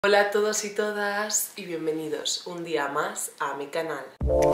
Hola a todos y todas y bienvenidos un día más a mi canal.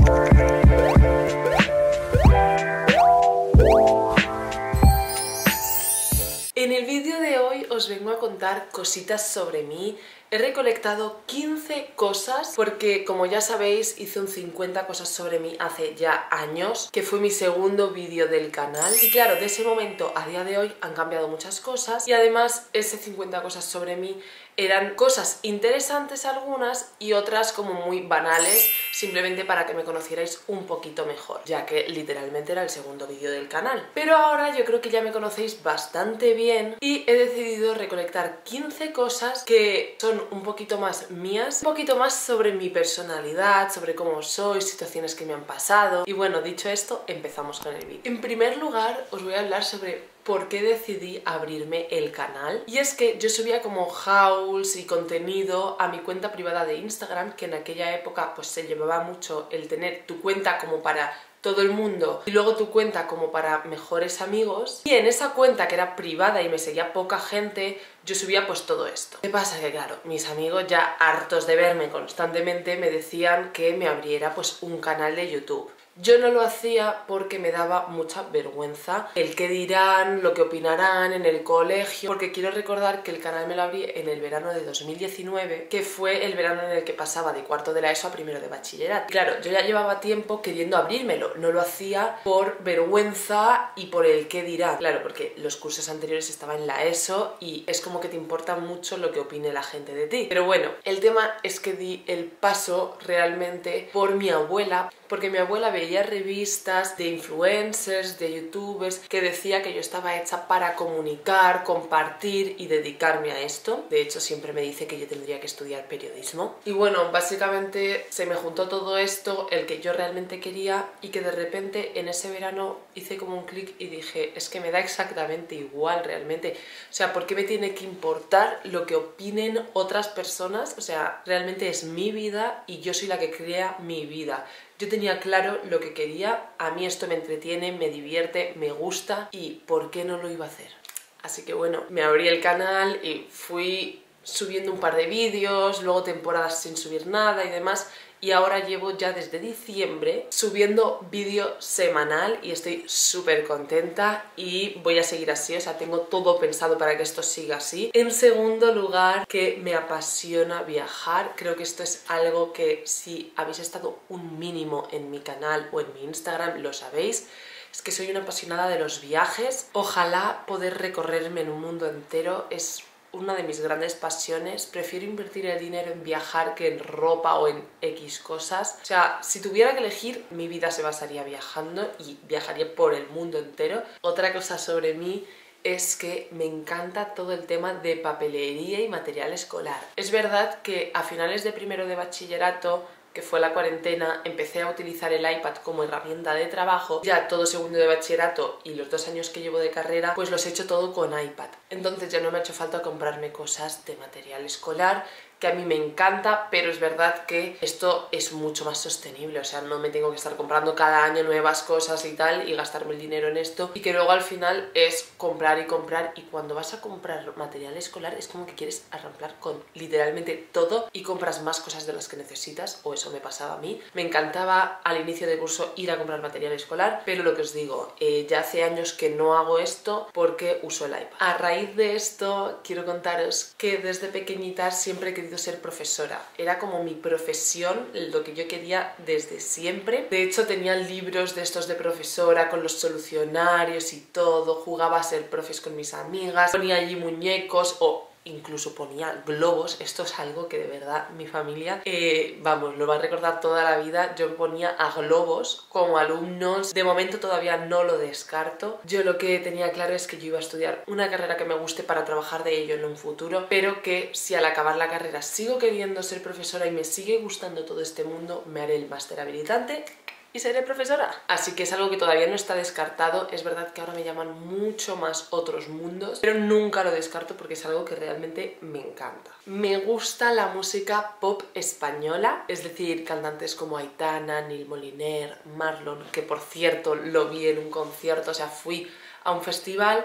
En el vídeo de hoy os vengo a contar cositas sobre mí. He recolectado 15 cosas porque, como ya sabéis, hice un 50 cosas sobre mí hace ya años, que fue mi segundo vídeo del canal. Y claro, de ese momento a día de hoy han cambiado muchas cosas y además ese 50 cosas sobre mí eran cosas interesantes algunas y otras como muy banales, simplemente para que me conocierais un poquito mejor, ya que literalmente era el segundo vídeo del canal. Pero ahora yo creo que ya me conocéis bastante bien y he decidido recolectar 15 cosas que son un poquito más mías, un poquito más sobre mi personalidad, sobre cómo soy, situaciones que me han pasado. Y bueno, dicho esto, empezamos con el vídeo. En primer lugar, os voy a hablar sobre por qué decidí abrirme el canal. Y es que yo subía como hauls y contenido a mi cuenta privada de Instagram, que en aquella época pues se llevaba mucho el tener tu cuenta como para todo el mundo y luego tu cuenta como para mejores amigos, y en esa cuenta que era privada y me seguía poca gente, yo subía pues todo esto. ¿Qué pasa? Que claro, mis amigos ya hartos de verme constantemente me decían que me abriera pues un canal de YouTube. Yo no lo hacía porque me daba mucha vergüenza el qué dirán, lo que opinarán en el colegio, porque quiero recordar que el canal me lo abrí en el verano de 2019, que fue el verano en el que pasaba de cuarto de la ESO a primero de bachillerato. Claro, yo ya llevaba tiempo queriendo abrírmelo, no lo hacía por vergüenza y por el qué dirán. Claro, porque los cursos anteriores estaba en la ESO y es como que te importa mucho lo que opine la gente de ti. Pero bueno, el tema es que di el paso realmente por mi abuela, porque mi abuela veía revistas de influencers, de youtubers, que decía que yo estaba hecha para comunicar, compartir y dedicarme a esto. De hecho, siempre me dice que yo tendría que estudiar periodismo. Y bueno, básicamente se me juntó todo esto, el que yo realmente quería, y que de repente en ese verano hice como un clic y dije, es que me da exactamente igual realmente. O sea, ¿por qué me tiene que importar lo que opinen otras personas? O sea, realmente es mi vida y yo soy la que crea mi vida. Yo tenía claro lo que quería, a mí esto me entretiene, me divierte, me gusta, y ¿por qué no lo iba a hacer? Así que bueno, me abrí el canal y fui subiendo un par de vídeos, luego temporadas sin subir nada y demás, y ahora llevo ya desde diciembre subiendo vídeo semanal y estoy súper contenta y voy a seguir así, o sea, tengo todo pensado para que esto siga así. En segundo lugar, que me apasiona viajar. Creo que esto es algo que si habéis estado un mínimo en mi canal o en mi Instagram lo sabéis. Es que soy una apasionada de los viajes. Ojalá poder recorrerme en un mundo entero es una de mis grandes pasiones. Prefiero invertir el dinero en viajar que en ropa o en X cosas. O sea, si tuviera que elegir, mi vida se basaría viajando y viajaría por el mundo entero. Otra cosa sobre mí es que me encanta todo el tema de papelería y material escolar. Es verdad que a finales de primero de bachillerato, que fue la cuarentena, empecé a utilizar el iPad como herramienta de trabajo. Ya todo segundo de bachillerato y los 2 años que llevo de carrera, pues los he hecho todo con iPad. Entonces ya no me ha hecho falta comprarme cosas de material escolar, que a mí me encanta, pero es verdad que esto es mucho más sostenible, o sea, no me tengo que estar comprando cada año nuevas cosas y tal y gastarme el dinero en esto, y que luego al final es comprar y comprar, y cuando vas a comprar material escolar es como que quieres arramplar con literalmente todo y compras más cosas de las que necesitas, o eso me pasaba a mí. Me encantaba al inicio del curso ir a comprar material escolar, pero lo que os digo, ya hace años que no hago esto porque uso el iPad. A raíz de esto quiero contaros que desde pequeñita siempre he querido ser profesora. Era como mi profesión, lo que yo quería desde siempre. De hecho, tenía libros de estos de profesora con los solucionarios y todo, jugaba a ser profes con mis amigas, ponía allí muñecos o incluso ponía globos. Esto es algo que de verdad mi familia, vamos, lo va a recordar toda la vida. Yo ponía a globos como alumnos. De momento todavía no lo descarto. Yo lo que tenía claro es que yo iba a estudiar una carrera que me guste para trabajar de ello en un futuro, pero que si al acabar la carrera sigo queriendo ser profesora y me sigue gustando todo este mundo, me haré el máster habilitante y seré profesora. Así que es algo que todavía no está descartado. Es verdad que ahora me llaman mucho más otros mundos, pero nunca lo descarto porque es algo que realmente me encanta. Me gusta la música pop española, es decir, cantantes como Aitana, Nil Moliner, Marlon, que por cierto lo vi en un concierto, o sea, fui a un festival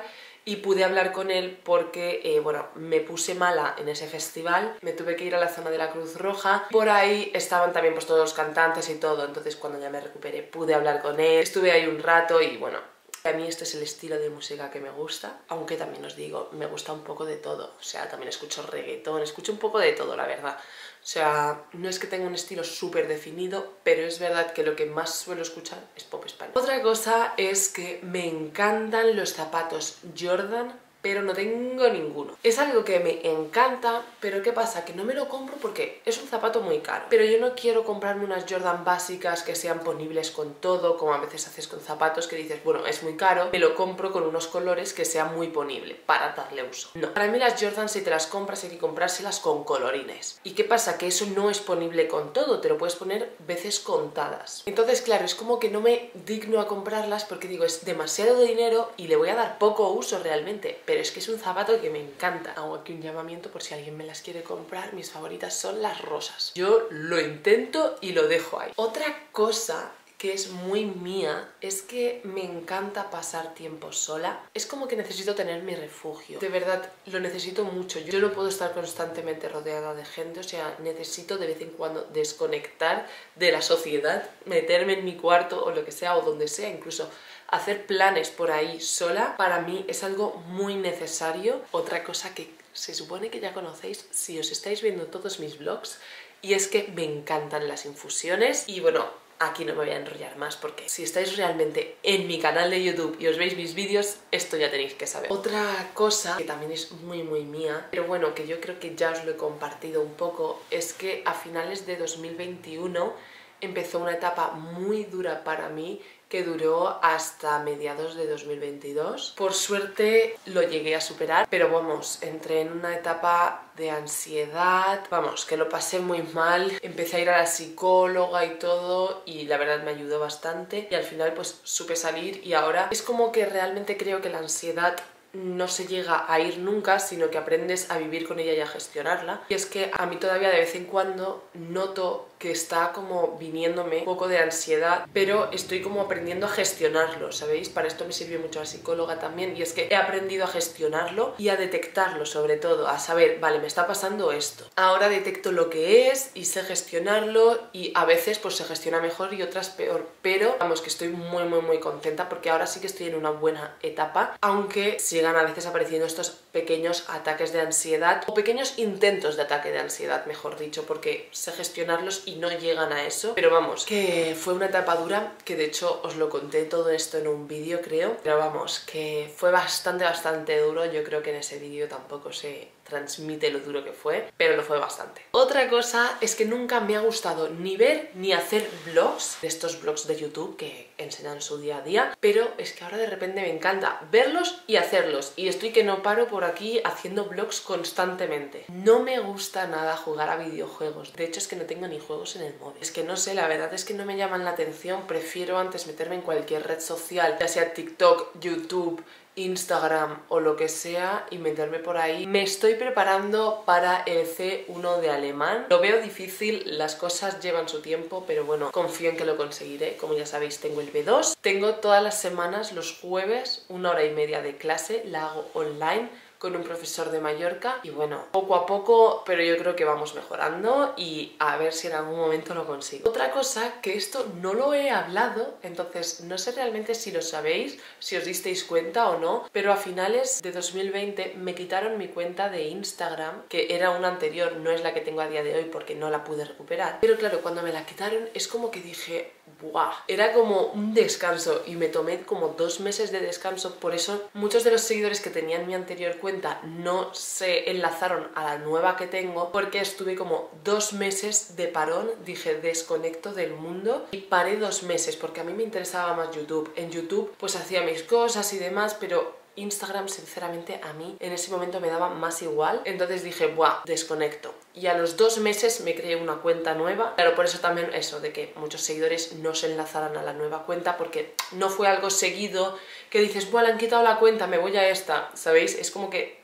y pude hablar con él porque, bueno, me puse mala en ese festival, me tuve que ir a la zona de la Cruz Roja, por ahí estaban también pues todos los cantantes y todo, entonces cuando ya me recuperé pude hablar con él, estuve ahí un rato y bueno, a mí este es el estilo de música que me gusta, aunque también os digo, me gusta un poco de todo, o sea, también escucho reggaetón, escucho un poco de todo, la verdad. O sea, no es que tenga un estilo súper definido, pero es verdad que lo que más suelo escuchar es pop español. Otra cosa es que me encantan los zapatos Jordan, pero no tengo ninguno. Es algo que me encanta, pero ¿qué pasa? Que no me lo compro porque es un zapato muy caro. Pero yo no quiero comprarme unas Jordan básicas que sean ponibles con todo, como a veces haces con zapatos que dices, bueno, es muy caro, me lo compro con unos colores que sean muy ponible para darle uso. No, para mí las Jordan si te las compras hay que comprárselas con colorines. ¿Y qué pasa? Que eso no es ponible con todo, te lo puedes poner veces contadas. Entonces, claro, es como que no me digno a comprarlas porque digo, es demasiado dinero y le voy a dar poco uso realmente. Pero es que es un zapato que me encanta. Hago aquí un llamamiento por si alguien me las quiere comprar. Mis favoritas son las rosas. Yo lo intento y lo dejo ahí. Otra cosa que es muy mía es que me encanta pasar tiempo sola. Es como que necesito tener mi refugio. De verdad, lo necesito mucho. Yo no puedo estar constantemente rodeada de gente, o sea, necesito de vez en cuando desconectar de la sociedad, meterme en mi cuarto o lo que sea, o donde sea, incluso hacer planes por ahí sola, para mí es algo muy necesario. Otra cosa que se supone que ya conocéis si os estáis viendo todos mis vlogs, y es que me encantan las infusiones. Y bueno, aquí no me voy a enrollar más porque si estáis realmente en mi canal de YouTube y os veis mis vídeos, esto ya tenéis que saber. Otra cosa que también es muy mía, pero bueno, que yo creo que ya os lo he compartido un poco, es que a finales de 2021 empezó una etapa muy dura para mí que duró hasta mediados de 2022. Por suerte lo llegué a superar, pero vamos, entré en una etapa de ansiedad, vamos, que lo pasé muy mal. Empecé a ir a la psicóloga y todo y la verdad me ayudó bastante y al final pues supe salir y ahora es como que realmente creo que la ansiedad no se llega a ir nunca, sino que aprendes a vivir con ella y a gestionarla. Y es que a mí todavía de vez en cuando noto que está como viniéndome un poco de ansiedad, pero estoy como aprendiendo a gestionarlo, ¿sabéis? Para esto me sirvió mucho la psicóloga también, y es que he aprendido a gestionarlo y a detectarlo, sobre todo, a saber, vale, me está pasando esto. Ahora detecto lo que es y sé gestionarlo, y a veces pues se gestiona mejor y otras peor, pero vamos, que estoy muy contenta porque ahora sí que estoy en una buena etapa, aunque sigan a veces apareciendo estos pequeños ataques de ansiedad o pequeños intentos de ataque de ansiedad, mejor dicho, porque sé gestionarlos y no llegan a eso. Pero vamos, que fue una etapa dura, que de hecho os lo conté todo esto en un vídeo, creo, pero vamos, que fue bastante duro. Yo creo que en ese vídeo tampoco se transmite lo duro que fue, pero lo fue bastante. Otra cosa es que nunca me ha gustado ni ver ni hacer vlogs, de estos vlogs de YouTube que enseñan su día a día, pero es que ahora de repente me encanta verlos y hacerlos, y estoy que no paro por aquí haciendo vlogs constantemente. No me gusta nada jugar a videojuegos, de hecho es que no tengo ni juegos en el móvil. Es que no sé, la verdad es que no me llaman la atención, prefiero antes meterme en cualquier red social, ya sea TikTok, YouTube, Instagram o lo que sea, y meterme por ahí. Me estoy preparando para el C1 de alemán. Lo veo difícil, las cosas llevan su tiempo, pero bueno, confío en que lo conseguiré. Como ya sabéis, tengo el B2. Tengo todas las semanas, los jueves, 1 hora y media de clase, la hago online con un profesor de Mallorca, y bueno, poco a poco, pero yo creo que vamos mejorando y a ver si en algún momento lo consigo. Otra cosa, que esto no lo he hablado, entonces no sé realmente si lo sabéis, si os disteis cuenta o no, pero a finales de 2020 me quitaron mi cuenta de Instagram, que era una anterior, no es la que tengo a día de hoy porque no la pude recuperar, pero claro, cuando me la quitaron es como que dije, ¡buah! Era como un descanso y me tomé como 2 meses de descanso. Por eso muchos de los seguidores que tenían mi anterior cuenta no se enlazaron a la nueva que tengo, porque estuve como 2 meses de parón. Dije, desconecto del mundo, y paré 2 meses porque a mí me interesaba más YouTube. En YouTube pues hacía mis cosas y demás, pero Instagram sinceramente a mí en ese momento me daba más igual, entonces dije, buah, desconecto. Y a los 2 meses me creé una cuenta nueva. Claro, por eso también eso de que muchos seguidores no se enlazaran a la nueva cuenta, porque no fue algo seguido que dices, buah, le han quitado la cuenta, me voy a esta, ¿sabéis? Es como que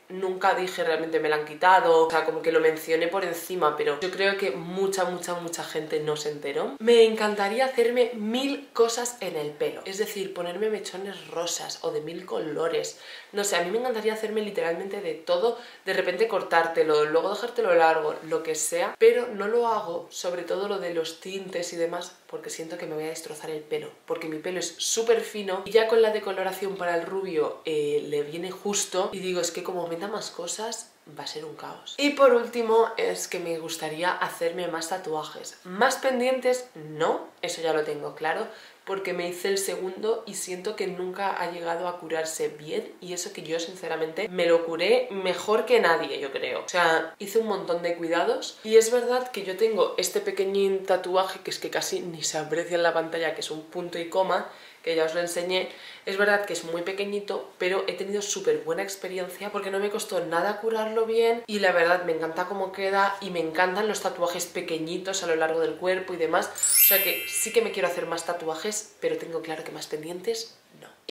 nunca dije realmente me la han quitado, o sea, como que lo mencioné por encima, pero yo creo que mucha gente no se enteró. Me encantaría hacerme 1000 cosas en el pelo, es decir, ponerme mechones rosas o de 1000 colores, no sé, a mí me encantaría hacerme literalmente de todo, de repente cortártelo, luego dejártelo largo, lo que sea, pero no lo hago, sobre todo lo de los tintes y demás, porque siento que me voy a destrozar el pelo, porque mi pelo es súper fino y ya con la decoloración para el rubio le viene justo y digo, es que como meta más cosas va a ser un caos. Y por último es que me gustaría hacerme más tatuajes. Más pendientes no, eso ya lo tengo claro, porque me hice el segundo y siento que nunca ha llegado a curarse bien, y eso que yo sinceramente me lo curé mejor que nadie, yo creo. O sea, hice un montón de cuidados y es verdad que yo tengo este pequeñín tatuaje que es que casi ni se aprecia en la pantalla, que es un punto y coma, que ya os lo enseñé. Es verdad que es muy pequeñito, pero he tenido súper buena experiencia porque no me costó nada curarlo bien y la verdad me encanta cómo queda y me encantan los tatuajes pequeñitos a lo largo del cuerpo y demás. O sea que sí que me quiero hacer más tatuajes, pero tengo claro que más pendientes